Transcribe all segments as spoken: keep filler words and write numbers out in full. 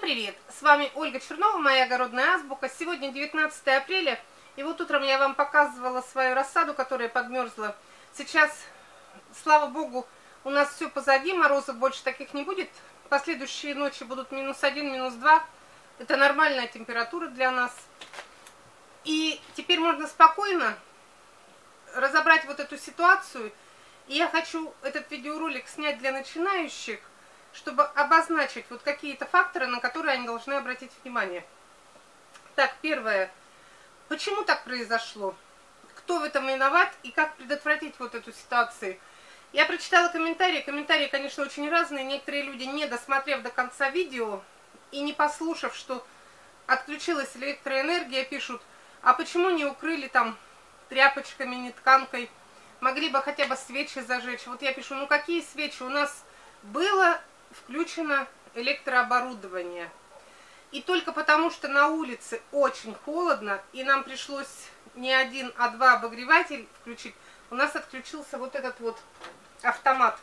привет! С вами Ольга Чернова, моя огородная азбука. Сегодня девятнадцатое апреля, и вот утром я вам показывала свою рассаду, которая подмерзла. Сейчас, слава богу, у нас все позади, морозов больше таких не будет. Последующие ночи будут минус один, минус два. Это нормальная температура для нас. И теперь можно спокойно разобрать вот эту ситуацию. И я хочу этот видеоролик снять для начинающих, чтобы обозначить вот какие-то факторы, на которые они должны обратить внимание. Так, первое. Почему так произошло? Кто в этом виноват и как предотвратить вот эту ситуацию? Я прочитала комментарии. Комментарии, конечно, очень разные. Некоторые люди, не досмотрев до конца видео и не послушав, что отключилась электроэнергия, пишут: а почему не укрыли там тряпочками, не тканкой? Могли бы хотя бы свечи зажечь. Вот я пишу: ну какие свечи? У нас было включено электрооборудование. И только потому, что на улице очень холодно, и нам пришлось не один, а два обогревателя включить, у нас отключился вот этот вот автомат.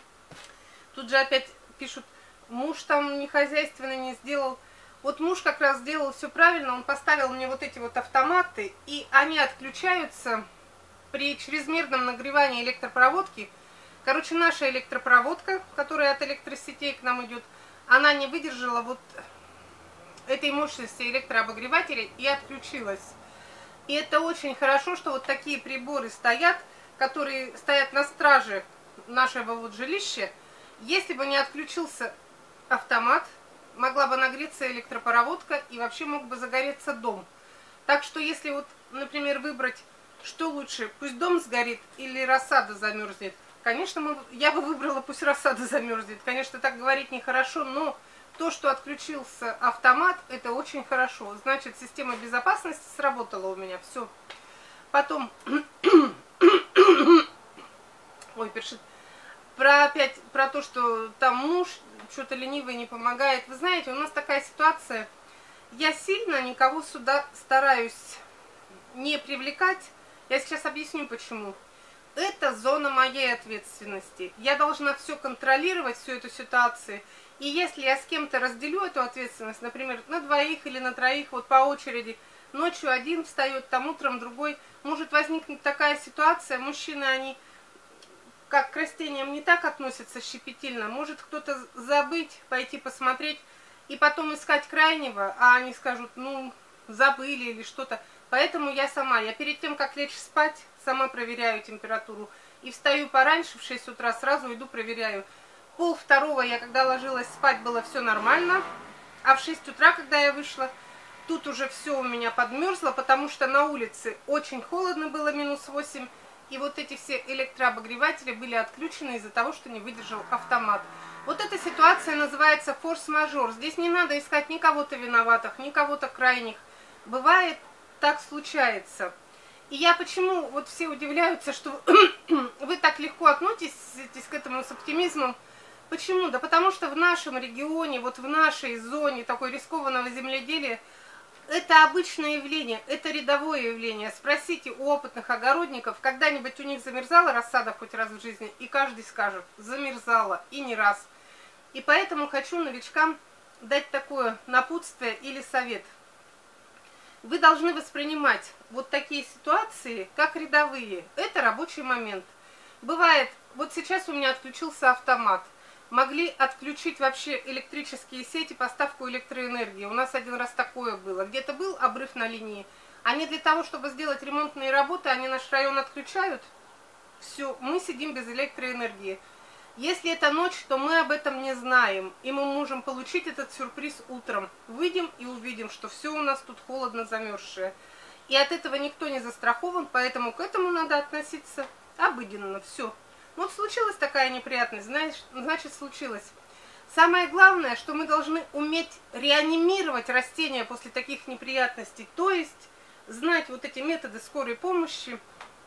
Тут же опять пишут: муж там не хозяйственный, не сделал. Вот муж как раз сделал все правильно, он поставил мне вот эти вот автоматы, и они отключаются при чрезмерном нагревании электропроводки. Короче, наша электропроводка, которая от электросетей к нам идет, она не выдержала вот этой мощности электрообогревателя и отключилась. И это очень хорошо, что вот такие приборы стоят, которые стоят на страже нашего вот жилища. Если бы не отключился автомат, могла бы нагреться электропроводка и вообще мог бы загореться дом. Так что если вот, например, выбрать, что лучше, пусть дом сгорит или рассада замерзнет, конечно, мы, я бы выбрала, пусть рассада замерзнет. Конечно, так говорить нехорошо, но то, что отключился автомат, это очень хорошо. Значит, система безопасности сработала у меня. Все. Потом, ой, першит. Про опять про то, что там муж что-то ленивый не помогает. Вы знаете, у нас такая ситуация. Я сильно никого сюда стараюсь не привлекать. Я сейчас объясню, почему. Это зона моей ответственности. Я должна все контролировать, всю эту ситуацию. И если я с кем-то разделю эту ответственность, например, на двоих или на троих, вот по очереди, ночью один встает, там утром другой, может возникнуть такая ситуация. Мужчины, они как к растениям не так относятся щепетильно. Может кто-то забыть, пойти посмотреть и потом искать крайнего, а они скажут: ну, забыли или что-то. Поэтому я сама, я перед тем, как лечь спать, сама проверяю температуру. И встаю пораньше, в шесть утра, сразу иду проверяю. Пол второго я, когда ложилась спать, было все нормально. А в шесть утра, когда я вышла, тут уже все у меня подмерзло, потому что на улице очень холодно было, минус восемь. И вот эти все электрообогреватели были отключены из-за того, что не выдержал автомат. Вот эта ситуация называется форс-мажор. Здесь не надо искать ни кого-то виноватых, ни кого-то крайних. Бывает, так случается. И я почему, вот все удивляются, что вы так легко относитесь к этому с оптимизмом. Почему? Да потому что в нашем регионе, вот в нашей зоне такой рискованного земледелия, это обычное явление, это рядовое явление. Спросите у опытных огородников, когда-нибудь у них замерзала рассада хоть раз в жизни, и каждый скажет: замерзала, и не раз. И поэтому хочу новичкам дать такое напутствие или совет. Вы должны воспринимать вот такие ситуации как рядовые. Это рабочий момент. Бывает, вот сейчас у меня отключился автомат. Могли отключить вообще электрические сети, поставку электроэнергии. У нас один раз такое было. Где-то был обрыв на линии. Они для того, чтобы сделать ремонтные работы, они наш район отключают. Все, мы сидим без электроэнергии. Если это ночь, то мы об этом не знаем. И мы можем получить этот сюрприз утром. Выйдем и увидим, что все у нас тут холодно замерзшее. И от этого никто не застрахован, поэтому к этому надо относиться обыденно. Все. Вот случилась такая неприятность, знаешь, значит случилось. Самое главное, что мы должны уметь реанимировать растения после таких неприятностей. То есть знать вот эти методы скорой помощи.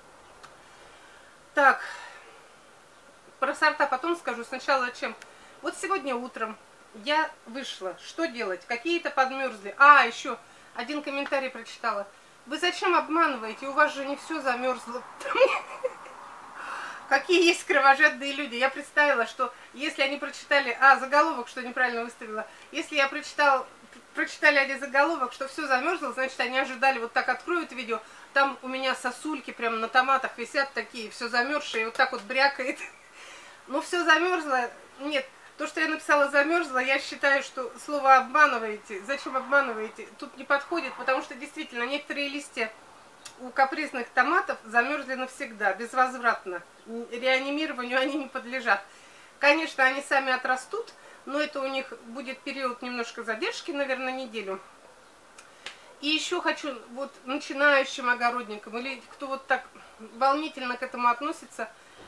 Так, про сорта потом скажу. Сначала чем. Вот сегодня утром я вышла. Что делать? Какие-то подмерзли. А, еще один комментарий прочитала. Вы зачем обманываете? У вас же не все замерзло. какие есть кровожадные люди. Я представила, что если они прочитали, а, заголовок, что неправильно выставила, если я прочитал, прочитали они заголовок, что все замерзло, значит, они ожидали, вот так откроют видео, там у меня сосульки прямо на томатах висят такие, все замерзшие, вот так вот брякает. Ну, все замерзло. Нет, то, что я написала замерзло, я считаю, что слово обманываете. Зачем обманываете? Тут не подходит, потому что действительно некоторые листья у капризных томатов замерзли навсегда, безвозвратно. Реанимированию они не подлежат. Конечно, они сами отрастут, но это у них будет период немножко задержки, наверное, неделю. И еще хочу вот начинающим огородникам, или кто вот так волнительно к этому относится,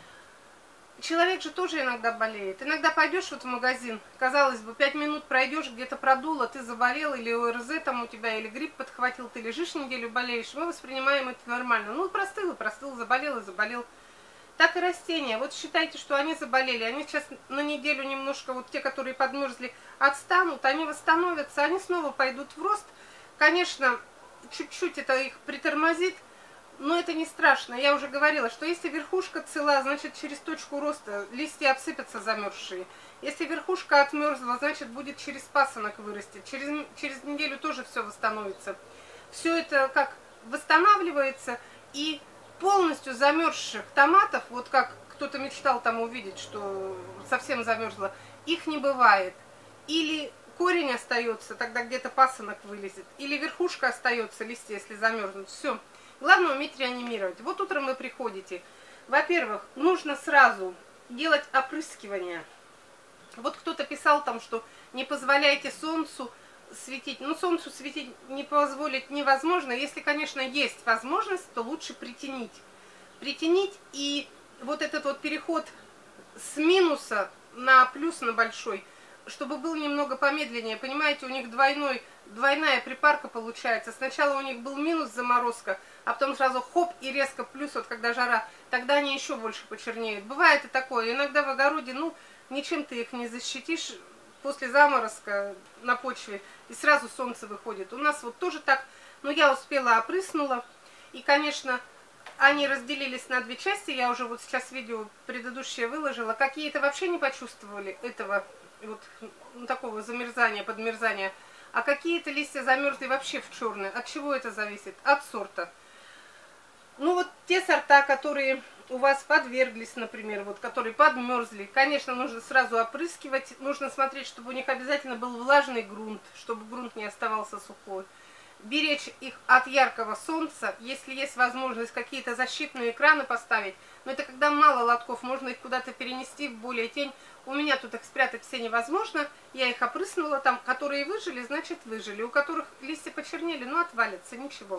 человек же тоже иногда болеет. Иногда пойдешь вот в магазин, казалось бы, пять минут пройдешь, где-то продуло, ты заболел, или ОРЗ там у тебя, или грипп подхватил, ты лежишь неделю, болеешь. Мы воспринимаем это нормально. Ну, простыл и простыл, заболел и заболел. Так и растения. Вот считайте, что они заболели. Они сейчас на неделю немножко, вот те, которые подмерзли, отстанут, они восстановятся, они снова пойдут в рост. Конечно, чуть-чуть это их притормозит, но это не страшно. Я уже говорила, что если верхушка цела, значит через точку роста листья обсыпятся замерзшие. Если верхушка отмерзла, значит будет через пасынок вырасти. Через, через неделю тоже все восстановится. Все это как восстанавливается, и полностью замерзших томатов, вот как кто-то мечтал там увидеть, что совсем замерзло, их не бывает. Или корень остается, тогда где-то пасынок вылезет. Или верхушка остается, листья, если замерзнут. Все. Главное уметь реанимировать. Вот утром вы приходите. Во-первых, нужно сразу делать опрыскивание. Вот кто-то писал там, что не позволяйте солнцу светить. Ну, солнцу светить не позволить невозможно. Если, конечно, есть возможность, то лучше притянить. Притянить, и вот этот вот переход с минуса на плюс, на большой, чтобы был немного помедленнее. Понимаете, у них двойной, двойная припарка получается. Сначала у них был минус, заморозка, а потом сразу хоп и резко плюс, вот когда жара, тогда они еще больше почернеют. Бывает и такое. Иногда в огороде, ну, ничем ты их не защитишь после заморозка на почве, и сразу солнце выходит. У нас вот тоже так, но я успела, опрыснула. И, конечно, они разделились на две части. Я уже вот сейчас видео предыдущее выложила. Какие-то вообще не почувствовали этого вот ну, такого замерзания, подмерзания. А какие-то листья замерзли вообще в черные. От чего это зависит? От сорта. Ну вот те сорта, которые у вас подверглись, например, вот которые подмерзли, конечно, нужно сразу опрыскивать. Нужно смотреть, чтобы у них обязательно был влажный грунт, чтобы грунт не оставался сухой. Беречь их от яркого солнца. Если есть возможность какие-то защитные экраны поставить, но это когда мало лотков, можно их куда-то перенести в более тень. У меня тут их спрятать все невозможно. Я их опрыснула там. Которые выжили, значит выжили. У которых листья почернели, ну отвалится, ничего.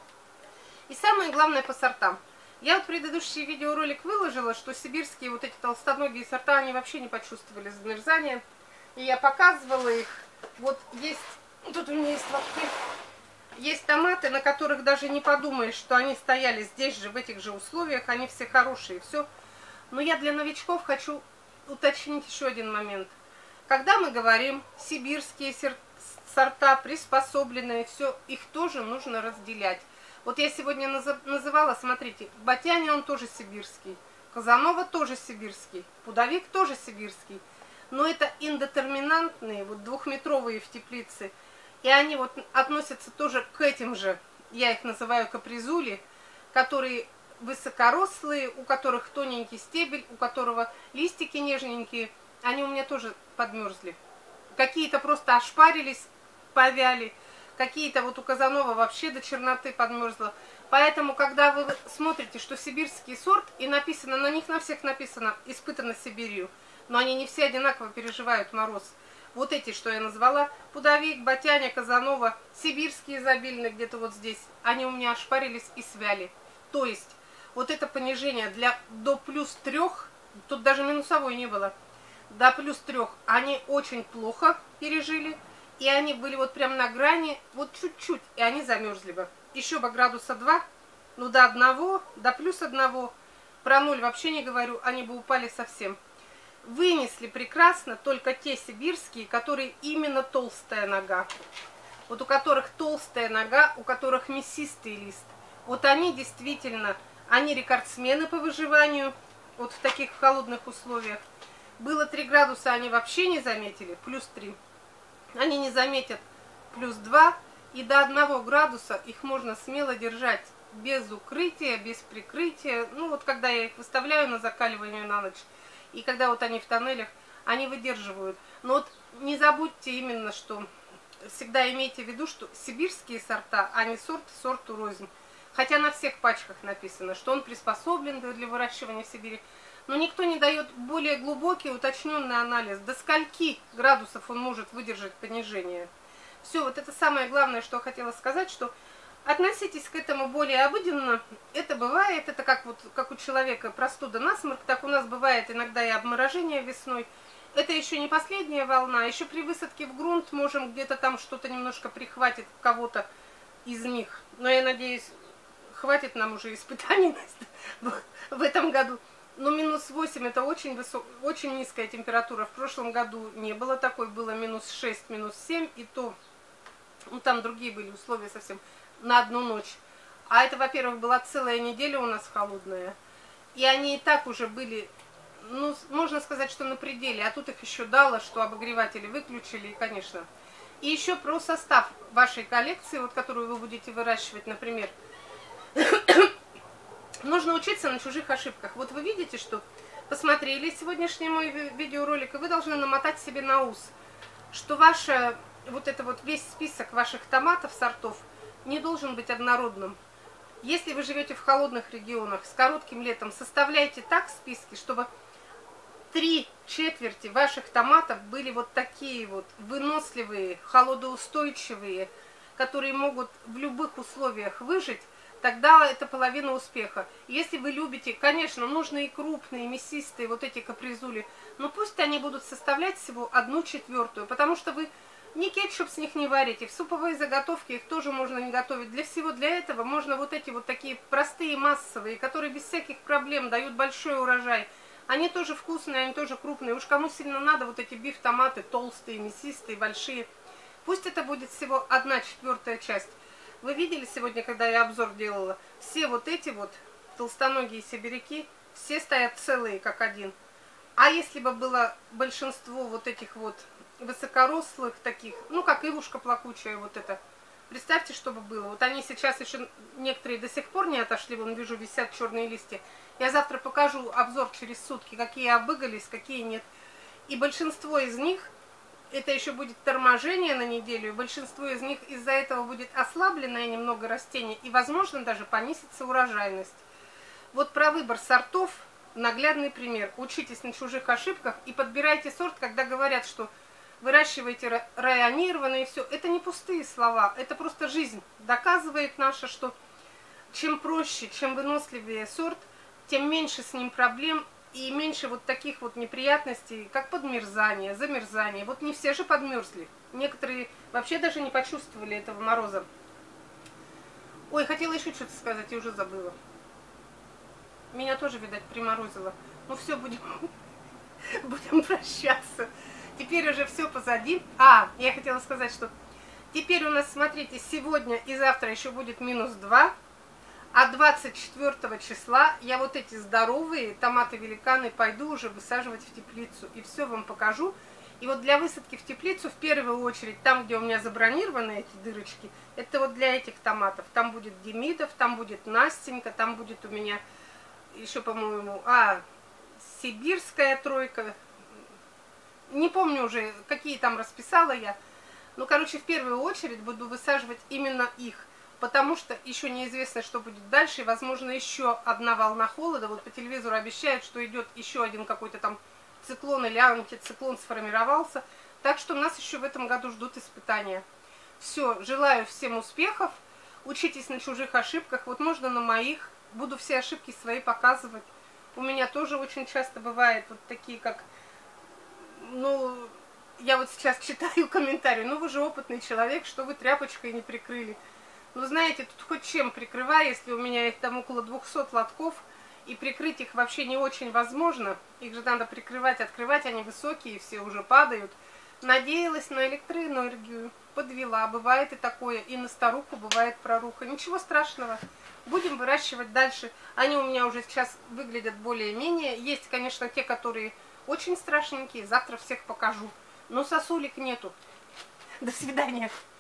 И самое главное по сортам. Я вот предыдущий видеоролик выложила, что сибирские вот эти толстоногие сорта, они вообще не почувствовали замерзания. И я показывала их. Вот есть, тут у меня есть лотки. Есть томаты, на которых даже не подумаешь, что они стояли здесь же, в этих же условиях. Они все хорошие, все. Но я для новичков хочу уточнить еще один момент. Когда мы говорим сибирские сорта, приспособленные, все, их тоже нужно разделять. Вот я сегодня называла, смотрите, Батяня, он тоже сибирский, Казанова тоже сибирский, Пудовик тоже сибирский. Но это индетерминантные, вот двухметровые в теплице. И они вот относятся тоже к этим же, я их называю капризули, которые высокорослые, у которых тоненький стебель, у которого листики нежненькие. Они у меня тоже подмерзли. Какие-то просто ошпарились, повяли. Какие-то вот у Казанова вообще до черноты подмерзло. Поэтому, когда вы смотрите, что сибирский сорт, и написано, на них на всех написано «испытано Сибирью», но они не все одинаково переживают мороз. Вот эти, что я назвала, Пудовик, Батяня, Казанова, сибирские изобильные где-то вот здесь, они у меня ошпарились и свяли. То есть, вот это понижение для до плюс трех, тут даже минусовой не было, до плюс трех они очень плохо пережили. И они были вот прям на грани, вот чуть-чуть, и они замерзли бы. Еще бы градуса два, ну до одного, до плюс одного, про ноль вообще не говорю, они бы упали совсем. Вынесли прекрасно только те сибирские, которые именно толстая нога. Вот у которых толстая нога, у которых мясистый лист. Вот они действительно, они рекордсмены по выживанию. вот в таких холодных условиях. Было три градуса, они вообще не заметили, плюс три. Они не заметят плюс два, и до одного градуса их можно смело держать без укрытия, без прикрытия. Ну вот когда я их выставляю на закаливание на ночь, и когда вот они в тоннелях, они выдерживают. Но вот не забудьте именно, что всегда имейте в виду, что сибирские сорта, а не сорт сорту рознь. Хотя на всех пачках написано, что он приспособлен для выращивания в Сибири. Но никто не дает более глубокий, уточненный анализ, до скольки градусов он может выдержать понижение. Все, вот это самое главное, что я хотела сказать, что относитесь к этому более обыденно. Это бывает, это как, вот, как у человека простуда, насморк, так у нас бывает иногда и обморожение весной. Это еще не последняя волна, еще при высадке в грунт можем где-то там что-то немножко прихватит кого-то из них. Но я надеюсь, хватит нам уже испытаний в этом году. Но минус восемь это очень, высок, очень низкая температура. В прошлом году не было такой, было минус шесть, минус семь, и то, ну там другие были условия совсем, на одну ночь. А это, во-первых, была целая неделя у нас холодная, и они и так уже были, ну, можно сказать, что на пределе, а тут их еще дало, что обогреватели выключили, и, конечно. И еще про состав вашей коллекции, вот которую вы будете выращивать, например, нужно учиться на чужих ошибках. Вот вы видите, что посмотрели сегодняшний мой видеоролик, и вы должны намотать себе на ус, что ваша, вот это вот весь список ваших томатов, сортов, не должен быть однородным. Если вы живете в холодных регионах с коротким летом, составляйте так списки, чтобы три четверти ваших томатов были вот такие вот выносливые, холодоустойчивые, которые могут в любых условиях выжить. Тогда это половина успеха. Если вы любите, конечно, нужны и крупные, и мясистые, вот эти капризули, но пусть они будут составлять всего одну четвертую, потому что вы ни кетчуп с них не варите, в суповые заготовки их тоже можно не готовить. Для всего для этого можно вот эти вот такие простые, массовые, которые без всяких проблем дают большой урожай. Они тоже вкусные, они тоже крупные. Уж кому сильно надо, вот эти биф-томаты толстые, мясистые, большие. Пусть это будет всего одна четвертая часть. Вы видели сегодня, когда я обзор делала, все вот эти вот толстоногие сибиряки, все стоят целые, как один. А если бы было большинство вот этих вот высокорослых таких, ну как ивушка плакучая вот это, представьте, что бы было. Вот они сейчас еще, некоторые до сих пор не отошли, вон вижу, висят черные листья. Я завтра покажу обзор через сутки, какие обыгались, какие нет. И большинство из них, это еще будет торможение на неделю, и большинство из них из-за этого будет ослабленное немного растение, и, возможно, даже понизится урожайность. Вот про выбор сортов наглядный пример. Учитесь на чужих ошибках и подбирайте сорт, когда говорят, что выращиваете районированные, и все. Это не пустые слова, это просто жизнь. Доказывает наша, что чем проще, чем выносливее сорт, тем меньше с ним проблем, и меньше вот таких вот неприятностей, как подмерзание, замерзание. Вот не все же подмерзли. Некоторые вообще даже не почувствовали этого мороза. Ой, хотела еще что-то сказать, я уже забыла. Меня тоже, видать, приморозило. Ну все, будем, будем прощаться. Теперь уже все позади. А, я хотела сказать, что теперь у нас, смотрите, сегодня и завтра еще будет минус два. А двадцать четвёртого числа я вот эти здоровые томаты-великаны пойду уже высаживать в теплицу. И все вам покажу. И вот для высадки в теплицу, в первую очередь, там, где у меня забронированы эти дырочки, это вот для этих томатов. Там будет Демидов, там будет Настенька, там будет у меня еще, по-моему, а, сибирская тройка. Не помню уже, какие там расписала я. Ну, короче, в первую очередь буду высаживать именно их. Потому что еще неизвестно, что будет дальше. И, возможно, еще одна волна холода. Вот по телевизору обещают, что идет еще один какой-то там циклон или антициклон сформировался. Так что нас еще в этом году ждут испытания. Все, желаю всем успехов. Учитесь на чужих ошибках. Вот можно на моих. Буду все ошибки свои показывать. У меня тоже очень часто бывает вот такие, как... Ну, я вот сейчас читаю комментарии. Ну, вы же опытный человек, что вы тряпочкой не прикрыли. Ну, знаете, тут хоть чем прикрываю, если у меня их там около двухсот лотков, и прикрыть их вообще не очень возможно. Их же надо прикрывать, открывать, они высокие, все уже падают. Надеялась на электроэнергию. подвела. Бывает и такое, и на старуху бывает проруха. Ничего страшного. Будем выращивать дальше. Они у меня уже сейчас выглядят более-менее. Есть, конечно, те, которые очень страшненькие. Завтра всех покажу. Но сосулек нету. До свидания.